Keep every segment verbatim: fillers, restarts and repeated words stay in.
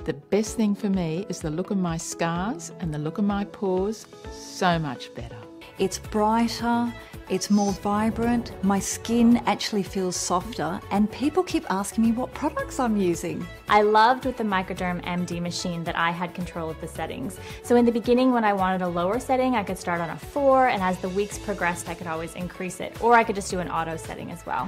The best thing for me is the look of my scars and the look of my pores, so much better. It's brighter, it's more vibrant, my skin actually feels softer, and people keep asking me what products I'm using. I loved with the Microderm M D machine that I had control of the settings. So in the beginning when I wanted a lower setting, I could start on a four, and as the weeks progressed, I could always increase it. Or I could just do an auto setting as well.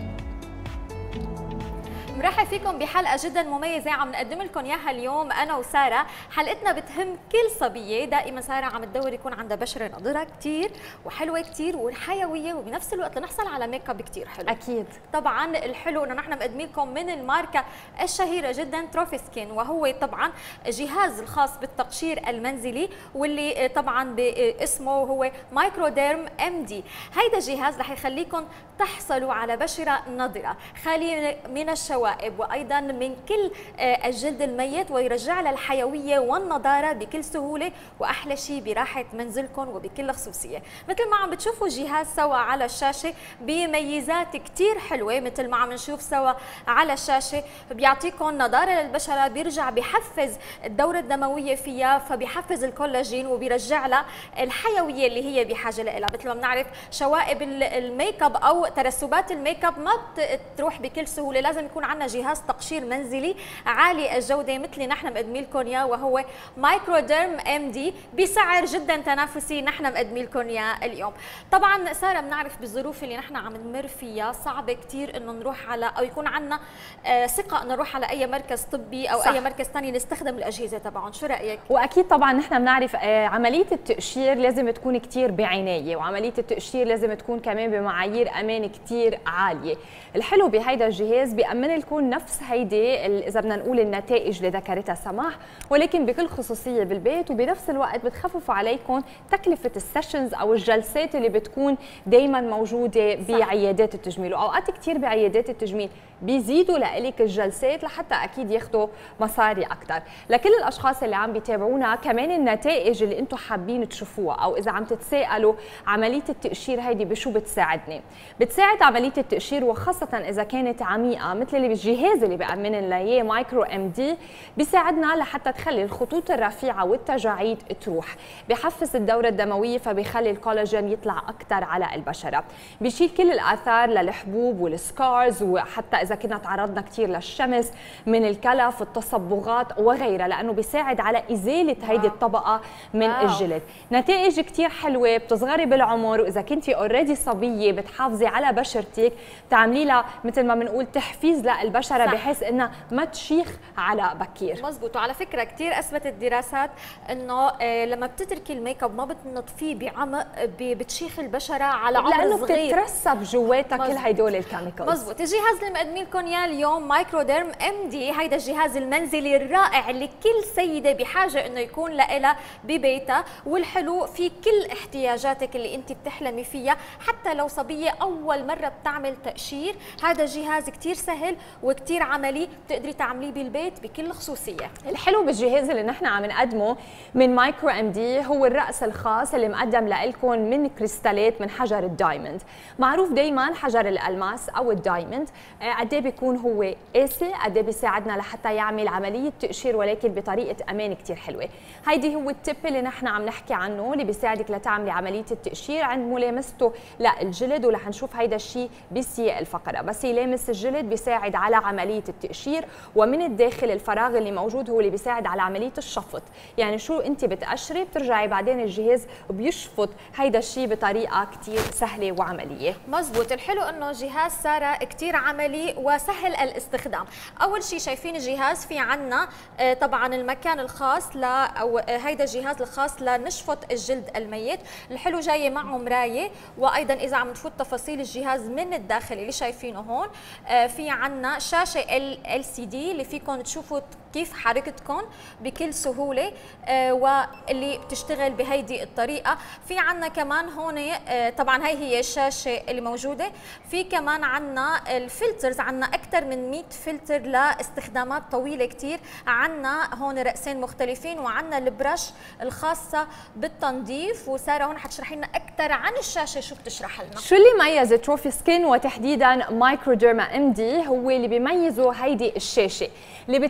مرحب فيكم بحلقة جدا مميزة عم نقدم لكم اياها اليوم انا وسارة. حلقتنا بتهم كل صبية. دائما سارة عم تدور يكون عندها بشرة نضرة كثير وحلوة كثير وحيوية، وبنفس الوقت نحصل على ميك اب كثير حلو. اكيد طبعا الحلو انه نحن مقدمين لكم من الماركة الشهيرة جدا تروفي سكين، وهو طبعا جهاز الخاص بالتقشير المنزلي واللي طبعا باسمه هو مايكروديرم ام دي. هيدا الجهاز رح يخليكم تحصلوا على بشرة نضرة خالية من الشوائب وايضا من كل الجلد الميت، ويرجع لها الحيويه والنضاره بكل سهوله، واحلى شيء براحه منزلكم وبكل خصوصيه. مثل ما عم بتشوفوا الجهاز سوا على الشاشه بميزات كثير حلوه، مثل ما عم نشوف سوا على الشاشه بيعطيكم نضاره للبشره، بيرجع بحفز الدوره الدمويه فيها، فبيحفز الكولاجين وبيرجع لها الحيويه اللي هي بحاجه لها. مثل ما بنعرف شوائب الميك اب او ترسبات الميك اب ما بتروح بكل سهوله، لازم يكون عندنا جهاز تقشير منزلي عالي الجوده مثل نحن مقدمين لكم اياه، وهو مايكروديرم ام دي بسعر جدا تنافسي نحن مقدمين لكم اياه اليوم. طبعا ساره بنعرف بالظروف اللي نحن عم نمر فيها صعبه كثير انه نروح على او يكون عندنا آه ثقه انه نروح على اي مركز طبي او صح. اي مركز ثاني نستخدم الاجهزه تبعهم، شو رايك؟ واكيد طبعا نحن بنعرف آه عمليه التقشير لازم تكون كثير بعنايه، وعمليه التقشير لازم تكون كمان بمعايير امان كثير عاليه. الحلو بهيدا الجهاز بيامن لكم نفس هيدي اذا بدنا نقول النتائج اللي ذكرتها سماح، ولكن بكل خصوصيه بالبيت، وبنفس الوقت بتخففوا عليكم تكلفه السيشنز او الجلسات اللي بتكون دائما موجوده بعيادات التجميل. واوقات كثير بعيادات التجميل بيزيدوا لك الجلسات لحتى اكيد ياخذوا مصاري اكثر. لكل الاشخاص اللي عم بيتابعونا كمان النتائج اللي انتم حابين تشوفوها، او اذا عم تتساءلوا عمليه التقشير هيدي بشو بتساعدني؟ بتساعد عمليه التقشير، وخاصه اذا كانت عميقه مثل اللي بالجهاز اللي بأمن لنا اياه مايكرو ام دي، بيساعدنا لحتى تخلي الخطوط الرفيعه والتجاعيد تروح، بحفز الدوره الدمويه فبيخلي الكولاجين يطلع اكثر على البشره، بيشيل كل الاثار للحبوب والسكارز، وحتى اذا كنا تعرضنا كثير للشمس من الكلف التصبغات وغيرها، لانه بيساعد على ازاله هيدي الطبقه من واو. الجلد. نتائج كثير حلوه، بتصغري بالعمر، واذا كنتي اوريدي صبيه بتحافظي على بشرتك، بتعملي لها مثل ما بنقول تحفيز للبشره صح. بحيث انها ما تشيخ على بكير. مزبوط. وعلى فكره كثير اثبتت الدراسات انه لما بتتركي الميك اب ما بتنظفيه بعمق بتشيخ البشره على عمر لانه صغير، لانه بتترسب جواتها كل هدول الكيميكالز. مزبوط. الجهاز اللي مقدمين لكم اياه اليوم مايكروديرم ام دي، هيدا الجهاز المنزلي الرائع اللي كل سيده بحاجه انه يكون لها ببيتها، والحلو في كل احتياجاتك اللي انت بتحلمي فيها، حتى لو صبيه اول مره بتعمل تقشير، هذا الجهاز كثير سهل وكثير عملي، بتقدري تعمليه بالبيت بكل خصوصيه. الحلو بالجهاز اللي نحن عم نقدمه من مايكرو ام دي هو الراس الخاص اللي مقدم لكم من كريستالات من حجر الدايموند. معروف دائما حجر الالماس او الدايموند قد ايه بيكون هو قاسي، قد ايه بيساعدنا لحتى يعمل عمليه تقشير ولكن بطريقه امان كثير حلوه. هيدي هو التip اللي نحن عم نحكي عنه، اللي بيساعدك لتعملي عمليه التقشير عند ملامسته للجلد، ورح نشوف هيدا الشيء بسياق الفقره، بس يلامس الجلد بيساعد على عمليه التقشير، ومن الداخل الفراغ اللي موجود هو اللي بيساعد على عمليه الشفط. يعني شو انت بتقشري بترجعي بعدين الجهاز بيشفط هيدا الشيء بطريقه كثير سهله وعمليه. مزبوط. الحلو انه جهاز ساره كثير عملي وسهل الاستخدام. اول شيء شايفين الجهاز في عنا طبعا المكان الخاص ل او هيدا الجهاز الخاص لنشفط الجلد الميت. الحلو جاي معه مرايه، وايضا اذا عم نفوت تفاصيل الجهاز من الداخل اللي شايفينه هون، في عنا شاشه ال سي دي اللي فيكم تشوفوا كيف حركتكم بكل سهوله، آه واللي بتشتغل بهيدي الطريقه. في عنا كمان هون آه طبعا هي هي الشاشه اللي موجوده، في كمان عنا الفلترز، عنا اكثر من مئة فلتر لاستخدامات طويله كثير. عنا هون راسين مختلفين، وعنا البرش الخاصه بالتنظيف. وساره هون حتشرحي لنا اكثر عن الشاشه، شو بتشرح لنا؟ شو اللي ميز تروفي سكين وتحديدا مايكروديرما ام دي؟ هو اللي بيميزه هيدي الشاشه اللي بتساعدك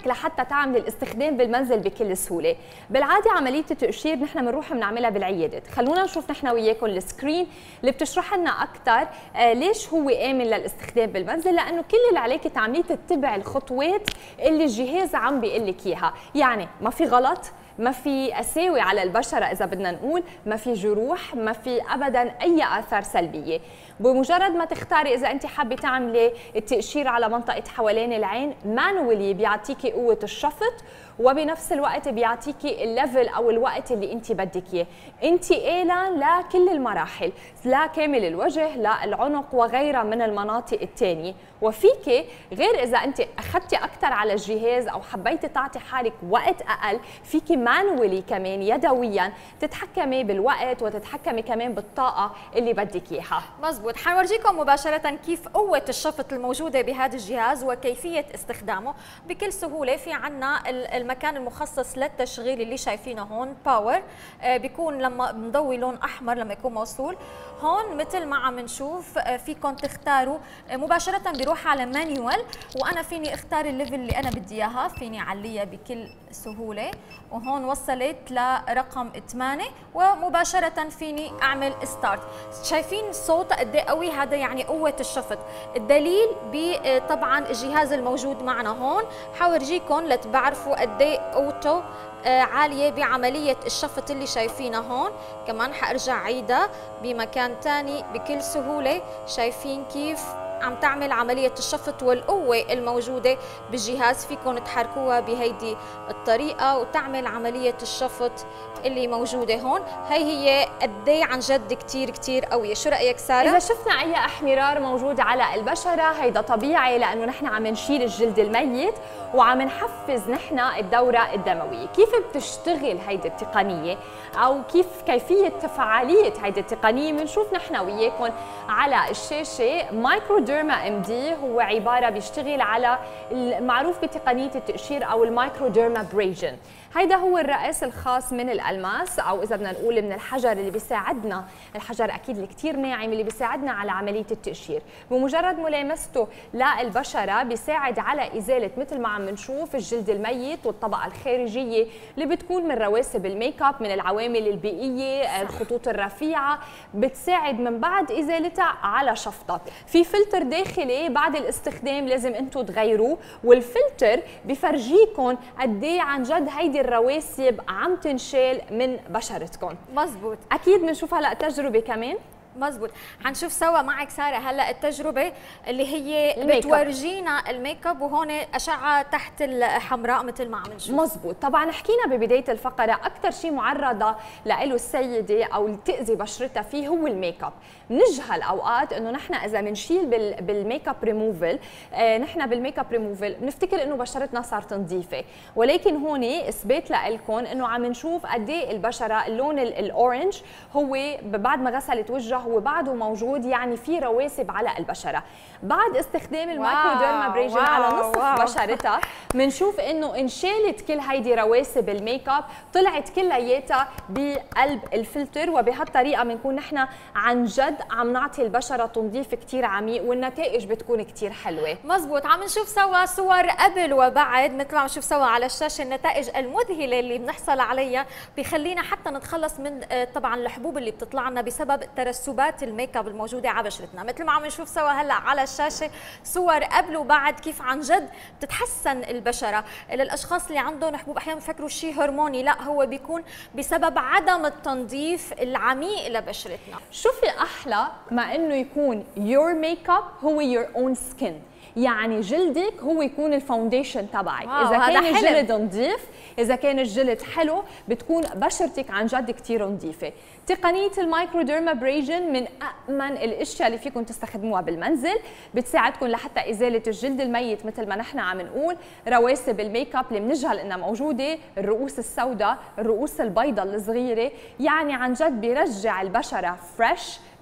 تساعدك لحتى تعمل الاستخدام بالمنزل بكل سهوله. بالعاده عمليه التقشير نحن بنروح بنعملها بالعيادات، خلونا نشوف نحن وياكم السكرين اللي بتشرح لنا اكثر آه ليش هو امن للاستخدام بالمنزل، لانه كل اللي عليك تعمليه تتبع الخطوات اللي الجهاز عم بيقول لك اياها، يعني ما في غلط، ما في قساوي على البشره اذا بدنا نقول، ما في جروح، ما في ابدا اي اثار سلبيه. بمجرد ما تختاري اذا انت حابه تعملي التقشير على منطقه حوالين العين، مانولي بيعطيكي قوه الشفط وبنفس الوقت بيعطيكي الليفل او الوقت اللي انت بدك اياه، انت آلة لكل المراحل، لا كامل الوجه، لا العنق وغيرها من المناطق الثانيه، وفيكي غير اذا انت اخذتي اكثر على الجهاز او حبيتي تعطي حالك وقت اقل، فيكي مانولي كمان يدويا تتحكمي بالوقت وتتحكمي كمان بالطاقه اللي بدك اياها. مزبوط، حنورجيكم مباشره كيف قوه الشفط الموجوده بهذا الجهاز وكيفيه استخدامه بكل سهوله. في عنا المكان المخصص للتشغيل اللي شايفينه هون باور، آه بيكون لما مضوي لون احمر لما يكون موصول. هون مثل ما عم نشوف آه فيكم تختاروا آه مباشره بيروح على مانيوال، وانا فيني اختار الليفل اللي انا بدي اياها، فيني عليها بكل سهوله، وهون وصلت لرقم ثمانية ومباشره فيني اعمل ستارت. شايفين الصوت قد ايه قوي؟ هذا يعني قوه الشفط. الدليل بطبعا الجهاز الموجود معنا هون، حورجيكم لتعرفوا قد ايه قوته عاليه بعمليه الشفط اللي شايفينها هون. كمان حارجع عيدها بمكان ثاني بكل سهوله، شايفين كيف عم تعمل عملية الشفط والقوة الموجودة بالجهاز. فيكم تحركوها بهيدي الطريقة وتعمل عملية الشفط اللي موجودة هون. هي هي قدي عن جد كتير كتير قوية. شو رأيك سارة؟ إذا شفنا أي احمرار موجود على البشرة هيدا طبيعي، لأنه نحن عم نشيل الجلد الميت وعم نحفز نحن الدورة الدموية. كيف بتشتغل هيدي التقنية أو كيف كيفية فعالية هيدي التقنية بنشوف نحن وياكم على الشاشة. مايكروديرما ام دي هو عبارة بيشتغل على المعروف بتقنية التقشير أو المايكروديرما بريجن. هيدا هو الرأس الخاص من الألماس أو إذا بدنا نقول من الحجر اللي بيساعدنا، الحجر أكيد الكتير ناعم اللي بيساعدنا على عملية التقشير. بمجرد ملامسته للبشرة بيساعد على إزالة مثل ما عم نشوف الجلد الميت والطبقة الخارجية اللي بتكون من رواسب الميك اب، من العوامل البيئية، الخطوط الرفيعة، بتساعد من بعد إزالتها على شفطة. في فلتر داخلي بعد الاستخدام لازم انتم تغيروه، والفلتر بفرجيكم قد ايه عن جد هيدي الرواسب عم تنشال من بشرتكم. مزبوط. اكيد بنشوف هلا تجربه كمان. مزبوط، حنشوف سوا معك ساره هلا التجربه اللي هي بتورجينا الميك اب، وهون اشعه تحت الحمراء مثل ما عم نشوف. مزبوط. طبعا حكينا ببدايه الفقره اكثر شيء معرضه له السيده او اللي تاذي بشرتها فيه هو الميك اب. نجهل اوقات انه نحن اذا بنشيل بالميك اب ريموفل، آه نحن بالميك اب ريموفل بنفتكر انه بشرتنا صارت نظيفه، ولكن هون اثبات لكم انه عم نشوف قد ايه البشره اللون الاورنج هو بعد ما غسلت وجهها هو بعده موجود، يعني في رواسب على البشره. بعد استخدام المايكروديرما بريجن على نصف واو بشرتها بنشوف انه انشالت كل هيدي رواسب الميك اب، طلعت كلياتها بقلب الفلتر، وبهالطريقه بنكون نحن عن جد عم نعطي البشره تنظيف كثير عميق والنتائج بتكون كثير حلوه. مزبوط. عم نشوف سوا صور قبل وبعد مثل ما عم نشوف سوا على الشاشه. النتائج المذهله اللي بنحصل عليها بخلينا حتى نتخلص من طبعا الحبوب اللي بتطلع لنا بسبب ترسبات الميك اب الموجوده على بشرتنا. مثل ما عم نشوف سوا هلا على الشاشه صور قبل وبعد كيف عن جد بتتحسن البشره. للاشخاص اللي عندهم حبوب احيانا بفكروا شيء هرموني، لا هو بيكون بسبب عدم التنظيف العميق لبشرتنا. شو في احلى ما انه يكون your makeup هو your own skin، يعني جلدك هو يكون الفاونديشن تبعك. اذا كان الجلد نظيف، اذا كان الجلد حلو، بتكون بشرتك عن جد كثير نظيفه. تقنيه المايكروديرما بريجن من امن الاشياء اللي فيكم تستخدموها بالمنزل، بتساعدكم لحتى ازاله الجلد الميت مثل ما نحن عم نقول، رواسب الميك اب اللي بنجهل انها موجوده، الرؤوس السوداء، الرؤوس البيضاء الصغيره، يعني عن جد بيرجع البشره فريش،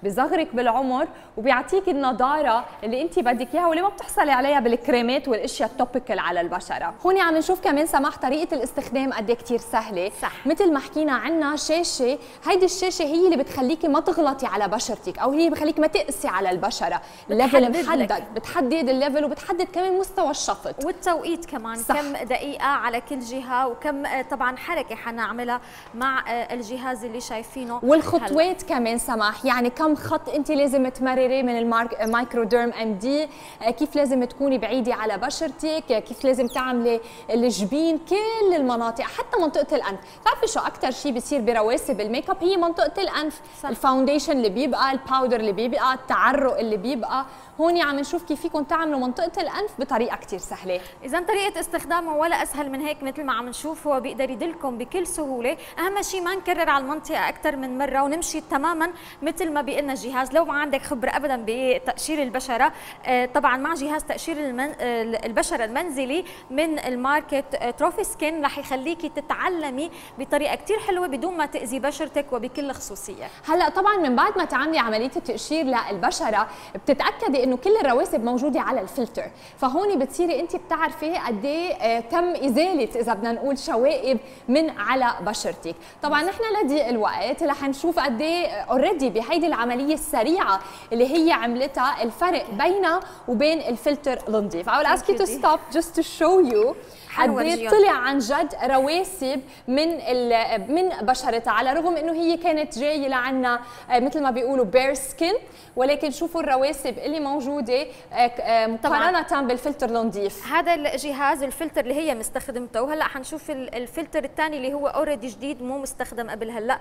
بصغرك بالعمر وبيعطيك النضاره اللي انت بدك اياها واللي ما بتحصلي عليها بالكريمات والاشياء التوبيكال على البشره. هون عم نشوف كمان سماح طريقه الاستخدام قد ايه كثير سهله. صح. مثل ما حكينا عنا شاشه، هيدي الشاشه هي اللي بتخليكي ما تغلطي على بشرتك او هي اللي بتخليكي ما تقسي على البشره. الليفل محدد، بتحدد الليفل وبتحدد كمان مستوى الشفط والتوقيت كمان. صح. كم دقيقه على كل جهه وكم طبعا حركه حنعملها مع الجهاز اللي شايفينه. والخطوات كمان سماح، يعني كم خط انت لازم تمرري من المايكروديرم ام دي، كيف لازم تكوني بعيده على بشرتك، كيف لازم تعملي الجبين، كل المناطق حتى منطقه الانف. بتعرفي شو اكثر شيء بيصير برواسب الميك اب؟ هي منطقه الانف. صح. الفاونديشن اللي بيبقى، الباودر اللي بيبقى، التعرق اللي بيبقى. هون عم نشوف كيف فيكم تعملوا منطقه الانف بطريقه كثير سهله. اذا طريقه استخدامه ولا اسهل من هيك، مثل ما عم نشوف هو بيقدر يدلكم بكل سهوله. اهم شيء ما نكرر على المنطقه اكثر من مره ونمشي تماما مثل ما بيقلنا الجهاز. لو ما عندك خبره ابدا بتقشير البشره، طبعا مع جهاز تقشير المن... البشره المنزلي من الماركه تروفي سكين رح يخليكي تتعلمي بطريقه كثير حلوه بدون ما تاذي بشرتك وبكل خصوصيه. هلا طبعا من بعد ما تعملي عمليه التقشير للبشره بتتاكدي انه كل الرواسب موجوده على الفلتر، فهون بتصيري انت بتعرفي قد ايه تم ازاله اذا بدنا نقول شوائب من على بشرتك. طبعا نحن لضيق الوقت رح نشوف قد ايه اوريدي بهيدي العمليه السريعه اللي هي عملتها الفرق بينها وبين الفلتر النظيف. I will ask you to stop just to show you قد ايه طلع عن جد رواسب من من بشرتها، على الرغم انه هي كانت جايه لعنا مثل ما بيقولوا بير سكين، ولكن شوفوا الرواسب اللي موجوده مقارنه بالفلتر النظيف. هذا الجهاز الفلتر اللي هي مستخدمته، وهلا حنشوف الفلتر الثاني اللي هو اوريدي جديد مو مستخدم قبل هلا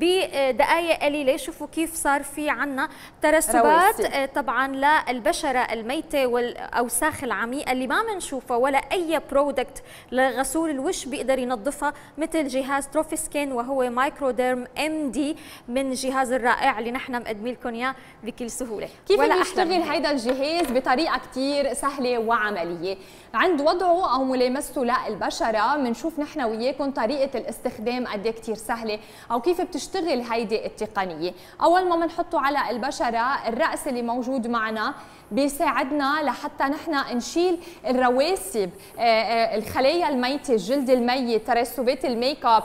بدقائق قليله. شوفوا كيف صار في عنا ترسبات رواسب. طبعا للبشره الميته والاوساخ العميقه اللي ما بنشوفها ولا اي برودكت لغسول الوش بيقدر ينظفها مثل جهاز تروفي سكين، وهو مايكروديرم ام دي من الجهاز الرائع اللي نحن مقدمين لكم اياه بكل سهوله. كيف بيشتغل هيدا الجهاز بطريقه كثير سهله وعمليه؟ عند وضعه او ملامسته للبشره بنشوف نحن وياكم طريقه الاستخدام قد ايه كثير سهله او كيف بتشتغل هيدي التقنيه. اول ما بنحطه على البشره، الراس اللي موجود معنا بيساعدنا لحتى نحن نشيل الرواسب، الخلايا الميته، الجلد الميت، ترسبات الميك اب،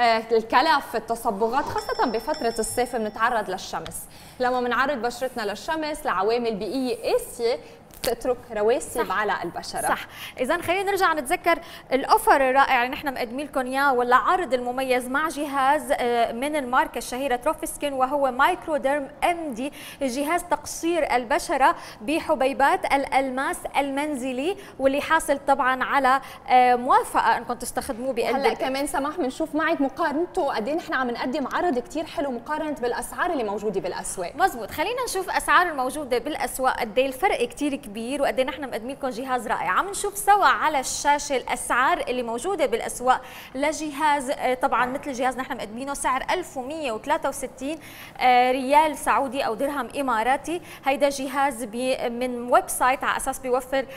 الكلف، التصبغات، خاصه بفتره الصيف بنتعرض للشمس. لما بنعرض بشرتنا للشمس لعوامل بيئيه قاسيه تترك رواسب على البشره. صح. اذا خلينا نرجع نتذكر الاوفر الرائع اللي نحن مقدمين لكم اياه، ولا عرض المميز مع جهاز من الماركه الشهيره تروفي سكين، وهو مايكروديرم ام دي، جهاز تقشير البشره بحبيبات الالماس المنزلي، واللي حاصل طبعا على موافقه انكم تستخدموه بقلب. هلا كمان سماح بنشوف معك مقارنته قد ايه نحن عم نقدم عرض كثير حلو مقارنه بالاسعار اللي موجوده بالاسواق. مزبوط. خلينا نشوف اسعار الموجوده بالاسواق قد ايه الفرق كثير كبير وقد ايه نحن مقدمين لكم جهاز رائع. عم نشوف سوا على الشاشه الاسعار اللي موجوده بالاسواق لجهاز طبعا مثل الجهاز نحن مقدمينه سعر ألف ومئة وثلاثة وستين ريال سعودي او درهم اماراتي. هيدا جهاز من ويب سايت على اساس بيوفر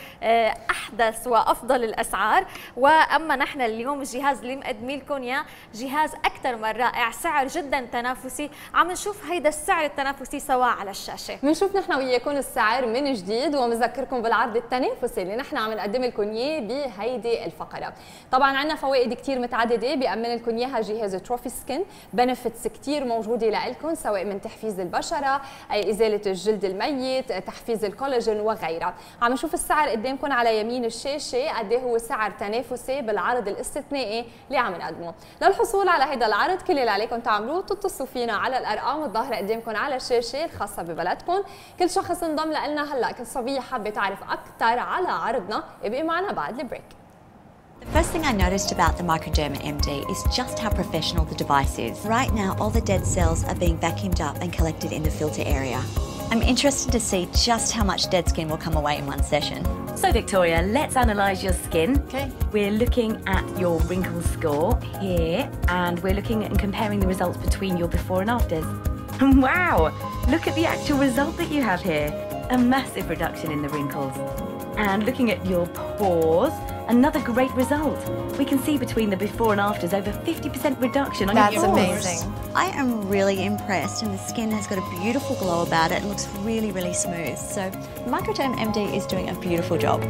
احدث وافضل الاسعار. واما نحن اليوم الجهاز اللي مقدمين لكم اياه جهاز اكثر من رائع، سعر جدا تنافسي. عم نشوف هيدا السعر التنافسي سوا على الشاشه. بنشوف نحن وياكم السعر من جديد، ومذكركم بالعرض التنافسي اللي نحن عم نقدم لكم اياه بهيدي الفقره. طبعا عندنا فوائد كثير متعدده بيامن لكم اياها جهاز تروفي سكين، بنفتس كثير موجوده لكم سواء من تحفيز البشره، ازاله الجلد الميت، تحفيز الكولاجين وغيرها. عم نشوف السعر قدامكم على يمين الشاشه قد ايه هو سعر تنافسي بالعرض الاستثنائي اللي عم نقدمه. للحصول على هذا العرض كل اللي عليكم تعملوه تتصلوا فينا على الارقام الظاهره قدامكم على الشاشه الخاصه ببلدكم. كل شخص انضم لنا هلا، كل صبيه حابه تعرف اكثر على عرضنا، ابقي معنا بعد البريك. The first thing I noticed about the Microderma M D is just how professional the device is. Right now, all the dead cells are being vacuumed up and collected in the filter area. I'm interested to see just how much dead skin will come away in one session. So Victoria, let's analyse your skin. Okay. We're looking at your wrinkle score here, and we're looking and comparing the results between your before and afters. Wow! Look at the actual result that you have here. A massive reduction in the wrinkles. And looking at your pores, Another great result. We can see between the before and afters over fifty percent reduction on That's your pores. amazing. I am really impressed, and the skin has got a beautiful glow about it and looks really, really smooth. So Microderm M D is doing a beautiful job.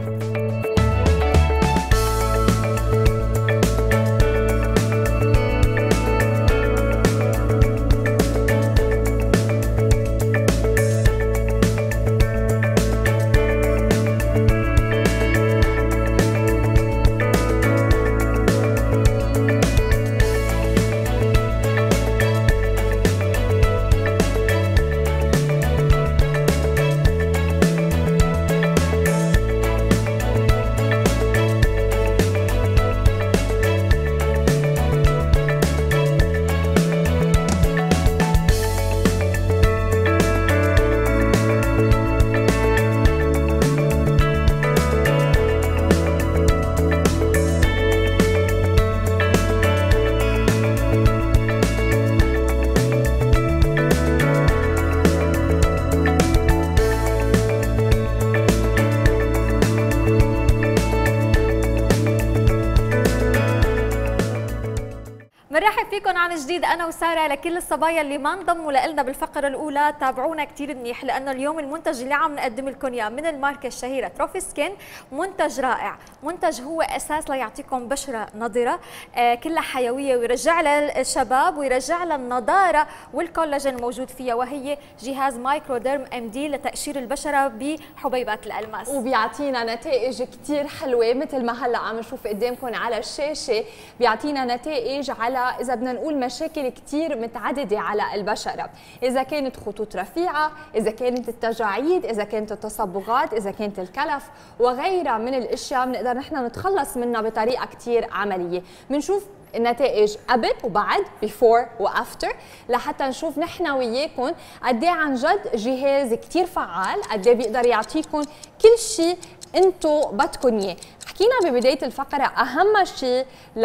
بنرحب فيكم عن جديد انا وساره. لكل الصبايا اللي ما انضموا لنا بالفقره الاولى تابعونا كثير منيح، لانه اليوم المنتج اللي عم نقدم لكم اياه من الماركه الشهيره تروفي سكين منتج رائع، منتج هو اساس ليعطيكم بشره نضره آه كلها حيويه ويرجع لها الشباب ويرجع لها النضاره والكولاجين الموجود فيها، وهي جهاز مايكروديرم ام دي لتقشير البشره بحبيبات الالماس، وبيعطينا نتائج كثير حلوه مثل ما هلا عم نشوف قدامكم على الشاشه. بيعطينا نتائج على اذا بدنا نقول مشاكل كثير متعدده على البشره، اذا كانت خطوط رفيعه، اذا كانت التجاعيد، اذا كانت التصبغات، اذا كانت الكلف وغيرها من الاشياء بنقدر نحن نتخلص منها بطريقه كثير عمليه. بنشوف النتائج قبل وبعد بيفور وافتر لحتى نشوف نحن وياكم قد ايه عن جد جهاز كثير فعال، قد ايه بيقدر يعطيكم كل شيء انتم بدكم اياه. حكينا ببدايه الفقره اهم شيء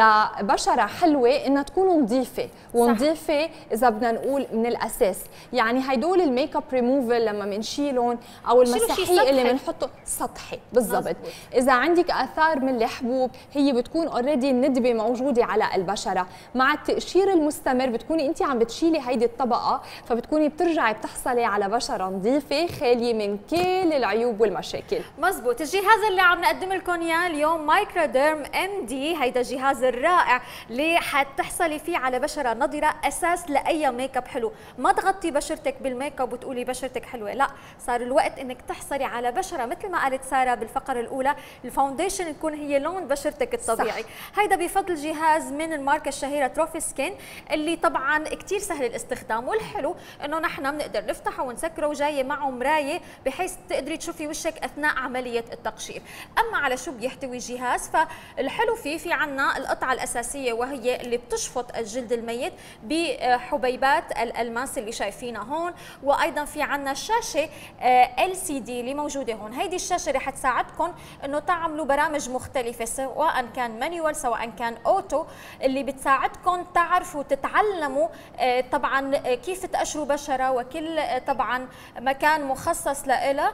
لبشره حلوه انها تكون نظيفه، ونظيفه اذا بدنا نقول من الاساس، يعني هدول الميك اب ريموفل لما بنشيلهم او المساحيق اللي بنحطه سطحي بالضبط. اذا عندك اثار من الحبوب هي بتكون اوريدي الندبه موجوده على البشره، مع التقشير المستمر بتكوني انت عم بتشيلي هيدي الطبقه، فبتكوني بترجعي بتحصلي على بشره نظيفه خاليه من كل العيوب والمشاكل. مزبوط. الجهاز اللي عم نقدم لكم اياه اليوم مايكروديرم ام دي، هيدا الجهاز الرائع اللي حتحصلي فيه على بشره نضره، اساس لاي ميك اب حلو. ما تغطي بشرتك بالميك اب وتقولي بشرتك حلوه، لا، صار الوقت انك تحصلي على بشره مثل ما قالت ساره بالفقره الاولى، الفاونديشن تكون هي لون بشرتك الطبيعي. صح. هيدا بفضل جهاز من الماركه الشهيره تروفي سكين اللي طبعا كثير سهل الاستخدام، والحلو انه نحن بنقدر نفتحه ونسكره وجايه معه مرايه بحيث تقدري تشوفي وشك اثناء عمليه التقشير. اما على شو بيحتوي الجهاز، فالحلو فيه في عنا القطعه الاساسيه وهي اللي بتشفط الجلد الميت بحبيبات الالماس اللي شايفينها هون، وايضا في عنا شاشه ال سي دي اللي موجوده هون. هيدي الشاشه رح تساعدكم انه تعملوا برامج مختلفه سواء كان مانيوال سواء كان اوتو، اللي بتساعدكم تعرفوا تتعلموا طبعا كيف تقشروا بشره، وكل طبعا مكان مخصص لها.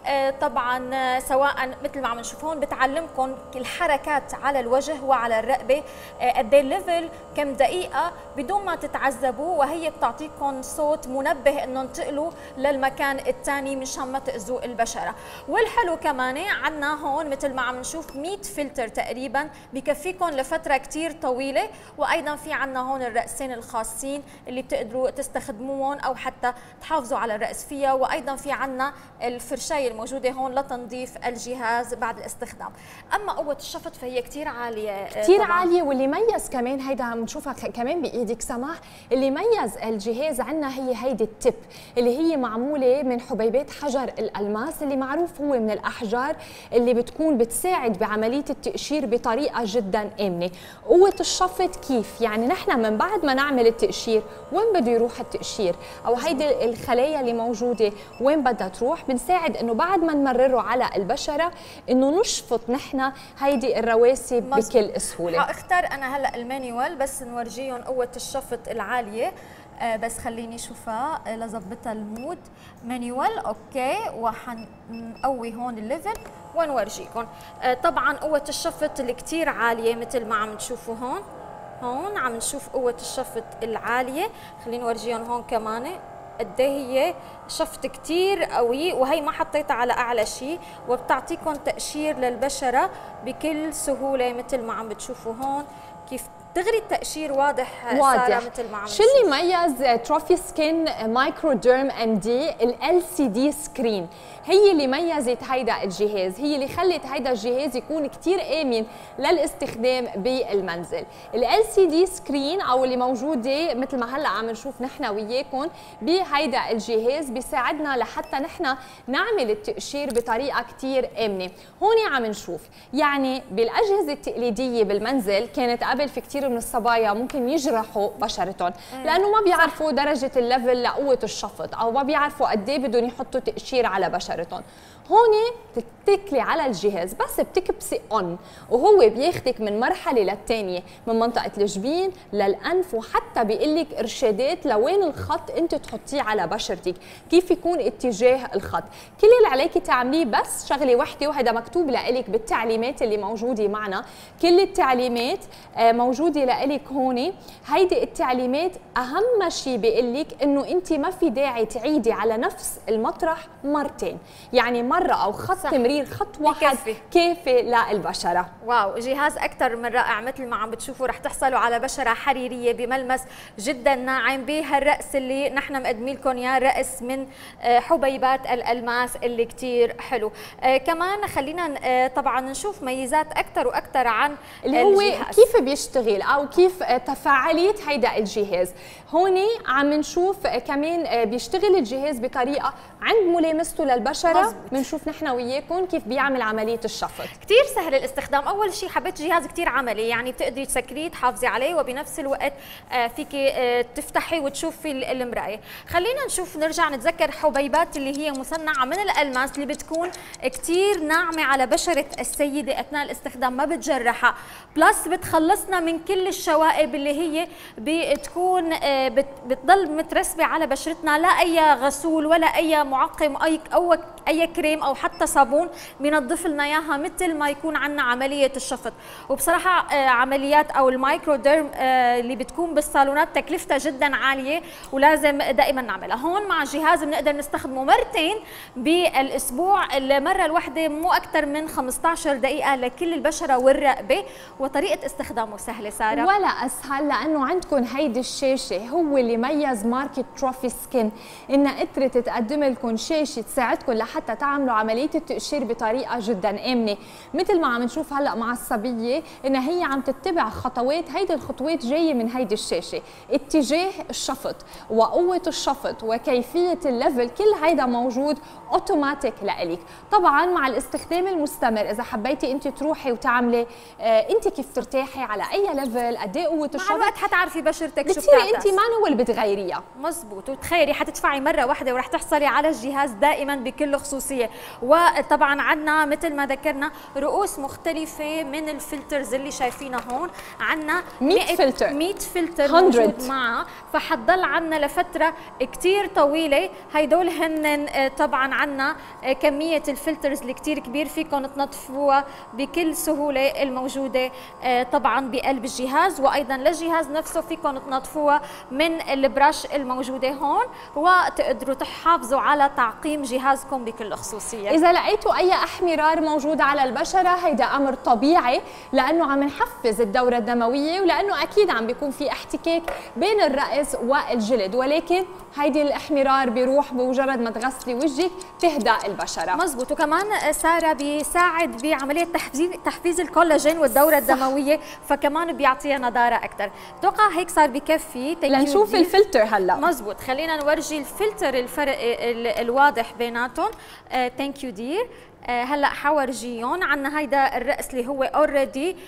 طبعا سواء مثل ما عم نشوف هون بتعلمكم الحركات على الوجه وعلى الرقبه قد ايه ليفل كم دقيقه بدون ما تتعذبوا، وهي بتعطيكم صوت منبه انه انتقلوا للمكان الثاني مشان ما تاذوا البشره. والحلو كمان عندنا هون مثل ما عم نشوف مية فلتر تقريبا بكفيكم لفتره كثير طويله، وايضا في عندنا هون الرأسين الخاصين اللي بتقدروا تستخدموهم او حتى تحافظوا على الرأس فيها، وايضا في عندنا الفرشايه الموجوده هون لتنظيف الجهاز بعد الاستخدام. اما قوه الشفط فهي كثير عاليه كثير عاليه، واللي ميز كمان هيدا عم نشوفها كمان بايدك سماح، اللي ميز الجهاز عندنا هي هيدي التب اللي هي معموله من حبيبات حجر الالماس اللي معروف هو من الاحجار اللي بتكون بتساعد بعمليه التقشير بطريقه جدا امنه. قوه الشفط كيف؟ يعني نحن من بعد ما نعمل التقشير وين بده يروح التقشير او هيدي الخلايا اللي موجوده وين بدها تروح، بنساعد انه بعد ما نمرره على البشره انه نشفط نحن هيدي الرواسب بكل سهوله. حاختار انا هلا المانيوال بس نورجيهم قوه الشفط العاليه. آه بس خليني شوفها لظبطها المود مانيوال. اوكي وحنقوي هون الليفل ونورجيكم. آه طبعا قوة الشفط اللي كتير عالية مثل ما عم تشوفوا هون. هون عم نشوف قوة الشفط العالية. خليني اورجيهم هون كمان قد ايه هي شفط كتير قوي، وهي ما حطيتها على اعلى شيء، وبتعطيكم تقشير للبشرة بكل سهولة مثل ما عم بتشوفوا هون كيف دغري التقشير واضح. واضح مثل ما عم شو اللي ميز تروفي سكين مايكرو ديرم ام دي؟ ال إل سي دي سكرين هي اللي ميزت هيدا الجهاز، هي اللي خلت هيدا الجهاز يكون كتير آمن للاستخدام بالمنزل. ال إل سي دي سكرين او اللي موجوده مثل ما هلا عم نشوف نحن وياكم بهيدا الجهاز بيساعدنا لحتى نحن نعمل التقشير بطريقه كتير آمنه. هون عم نشوف يعني بالاجهزه التقليديه بالمنزل كانت قبل في كتير من الصبايا ممكن يجرحوا بشرتهم لانه ما بيعرفوا درجه الليفل لقوه الشفط او ما بيعرفوا قد ايه بدهم يحطوا تقشير على بشرتهم. هون بتتكلي على الجهاز بس بتكبسي اون وهو بياخدك من مرحله للثانيه، من منطقه الجبين للانف، وحتى بيقول لك ارشادات لوين الخط انت تحطيه على بشرتك، كيف يكون اتجاه الخط. كل اللي عليكي تعمليه بس شغله وحده، وهذا مكتوب لك بالتعليمات اللي موجوده معنا. كل التعليمات موجوده لك هون. هيدي التعليمات اهم شيء بيقول لك انه انت ما في داعي تعيدي على نفس المطرح مرتين، يعني مره او خط صح. تمرير خط واحد كافي للبشره. واو جهاز اكثر من رائع. مثل ما عم بتشوفوا رح تحصلوا على بشره حريريه بملمس جدا ناعم بهالرأس اللي نحن مقدمين لكم اياه، رأس من حبيبات الالماس اللي كثير حلو. آه كمان خلينا آه طبعا نشوف ميزات اكثر واكثر عن اللي هو الجهاز. كيف بيشتغل او كيف تفاعليه هيدا الجهاز. هون عم نشوف كمان بيشتغل الجهاز بطريقه عند ملامسته للبشره بنشوف نحن وياكم كيف بيعمل عمليه الشفط. كثير سهل الاستخدام. اول شيء حبيت جهاز كثير عملي، يعني بتقدري تسكريه تحافظي عليه وبنفس الوقت فيك تفتحي وتشوفي المرايه. خلينا نشوف نرجع نتذكر حبيبات اللي هي مصنعه من الالماس اللي بتكون كثير ناعمه على بشره السيده اثناء الاستخدام، ما بتجرحها، بلس بتخلصنا من كل الشوائب اللي هي بتكون بتضل مترسبه على بشرتنا، لا اي غسول ولا اي معقم اي او اي كريم او حتى صابون بينظف لنا اياها مثل ما يكون عندنا عمليه الشفط. وبصراحه عمليات او المايكرو ديرم اللي بتكون بالصالونات تكلفتها جدا عاليه ولازم دائما نعملها. هون مع الجهاز بنقدر نستخدمه مرتين بالاسبوع، المره الواحده مو اكثر من خمسطعش دقيقه لكل البشره والرقبه، وطريقه استخدامه سهله ساره ولا اسهل، لانه عندكم هيدي الشاشه هو اللي ميز ماركه تروفي سكين انها قدرت تقدم لكم شاشه تساعدكم لحتى تعملوا عمليه التقشير بطريقه جدا امنه. مثل ما عم نشوف هلا مع الصبيه انها هي عم تتبع خطوات، هيدي الخطوات جايه من هيدي الشاشه، اتجاه الشفط وقوه الشفط وكيفيه الليفل، كل هيدا موجود اوتوماتيك لإلك. طبعا مع الاستخدام المستمر اذا حبيتي انت تروحي وتعملي آه انت كيف ترتاحي على اي ليفل، قد ايه قوه الشفط، مع الوقت حتعرفي بشرتك شو بتصيري انت ما هو اللي بتغيريها. مزبوط. وتخيلي حتدفعي مره واحده ورح تحصلي على الجهاز دائما بكل خصوصيه. وطبعا عندنا مثل ما ذكرنا رؤوس مختلفه من الفلترز اللي شايفينها هون، عندنا مية فلتر مية فلتر موجود معها، فحتضل عندنا لفتره كثير طويله. هيدول هن طبعا عندنا كميه الفلترز اللي كثير كبير، فيكم تنظفوها بكل سهوله الموجوده طبعا بقلب الجهاز، وايضا للجهاز نفسه فيكم تنظفوها من البرش الموجوده هون، وتقدروا تحافظوا على تعقيم جهازكم بكل خصوصيه. اذا لقيتوا اي احمرار موجود على البشره هيدا امر طبيعي، لانه عم نحفز الدوره الدمويه، ولانه اكيد عم بيكون في احتكاك بين الراس والجلد، ولكن هيدي الاحمرار بيروح بمجرد ما تغسلي وجهك تهدأ البشره. مزبوط. وكمان ساره بيساعد بعمليه تحفيز تحفيز الكولاجين والدوره الدمويه، فكمان بيعطيها نضاره اكثر. اتوقع هيك صار بكفي لنشوف الفلتر هلا. مزبوط. خلينا نورجي الفلتر الفرق الواضح بيناتهم. ثانك يو دير. هلا حورجيهم. عندنا هيدا الرأس اللي هو اوريدي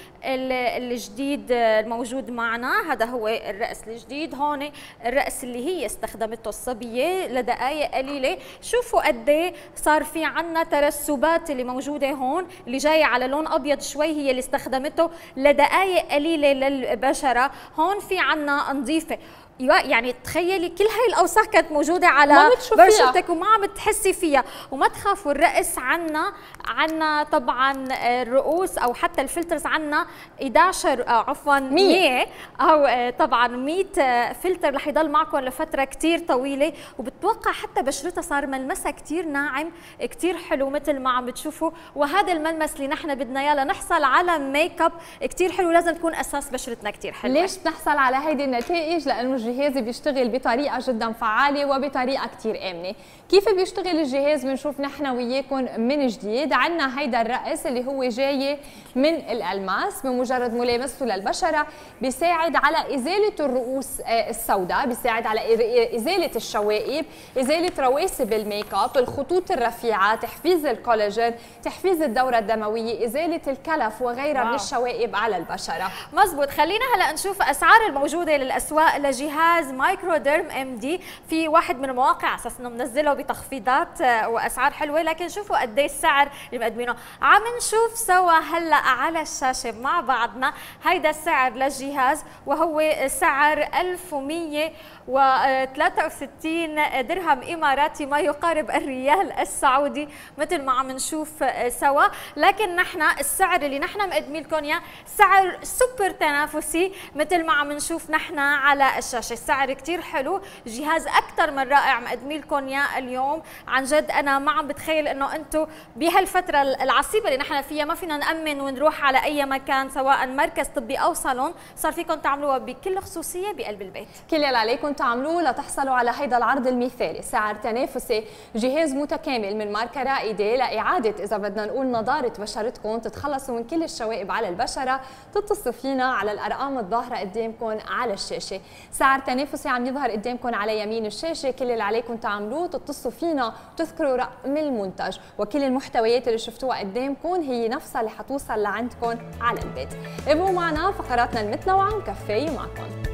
الجديد الموجود معنا، هذا هو الرأس الجديد. هون الرأس اللي هي استخدمته الصبيه لدقائق قليله. شوفوا قد ايه صار في عندنا ترسبات اللي موجوده هون اللي جايه على لون ابيض شوي، هي اللي استخدمته لدقائق قليله للبشره. هون في عندنا نظيفه، يعني تخيلي كل هاي الاوساخ كانت موجوده على بشرتك وما عم بتحسي فيها. وما تخافوا، الرأس عنا عنا طبعا الرؤوس او حتى الفلترز عنا احد عشر عفوا مية او طبعا مية فلتر رح يضل معكم لفتره كثير طويله. وبتوقع حتى بشرتها صار ملمسها كثير ناعم كثير حلو مثل ما عم بتشوفوا. وهذا الملمس اللي نحن بدنا اياه لنحصل على ميك اب كثير حلو، لازم تكون اساس بشرتنا كثير حلو. ليش بنحصل على هيدي النتائج؟ لانه الجهاز بيشتغل بطريقه جدا فعاله وبطريقه كثير امنه. كيف بيشتغل الجهاز بنشوف نحن وياكم من جديد. عندنا هيدا الرأس اللي هو جاي من الالماس، بمجرد ملامسته للبشره بيساعد على ازاله الرؤوس السوداء، بيساعد على ازاله الشوائب، ازاله رواسب الميك اب، الخطوط الرفيعه، تحفيز الكولاجين، تحفيز الدوره الدمويه، ازاله الكلف وغيرها من الشوائب على البشره. مزبوط. خلينا هلا نشوف اسعار الموجوده للاسواق لجهاز مايكروديرم ام دي. في واحد من المواقع اساس انه منزله بتخفيضات واسعار حلوه، لكن شوفوا قد ايه السعر اللي مقدمينه. عم نشوف سوا هلا على الشاشه مع بعضنا هيدا السعر للجهاز، وهو سعر ألف ومية وثلاثة وستين درهم اماراتي، ما يقارب الريال السعودي مثل ما عم نشوف سوا. لكن نحن السعر اللي نحن مقدمين لكم اياه سعر سوبر تنافسي مثل ما عم نشوف نحن على الشاشه. السعر كثير حلو، جهاز اكثر من رائع مقدمين لكم اياه اليوم. عن جد انا ما عم بتخيل انه انتم بهالفتره العصيبه اللي نحن فيها ما فينا نامن ونروح على اي مكان سواء مركز طبي او صالون، صار فيكم تعملوها بكل خصوصيه بقلب البيت. كل اللي عليكم تعملوه لتحصلوا على هيدا العرض المثالي، سعر تنافسي، جهاز متكامل من ماركه رائده لاعاده اذا بدنا نقول نضاره بشرتكم، تتخلصوا من كل الشوائب على البشره. تتصلوا فينا على الارقام الظاهره قدامكم على الشاشه. سعر تنافسي عم يظهر قدامكم على يمين الشاشه. كل اللي عليكم تعملوه تتصلوا فينا وتذكروا رقم المنتج، وكل المحتويات اللي شفتوها قدامكم هي نفسها اللي حتوصل لعندكم على البيت. ابقوا معنا، فقراتنا المتنوعه مكفيه معكم.